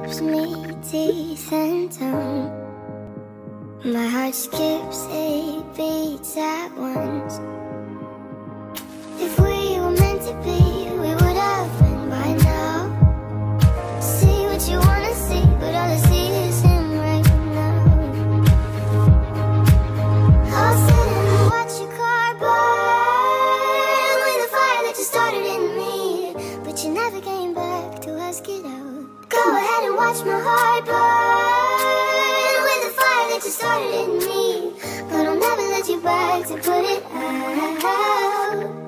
gives me teeth and tongue. My heart skips 8 beats at once. If we were meant to be, we would have been by now. See what you wanna see, but all I see is him right now. I'll sit and watch your car burn with the fire that you started in me, but you never came back to ask it out. Go ahead and watch my heart burn with the fire that you started in me, but I'll never let you back to put it out.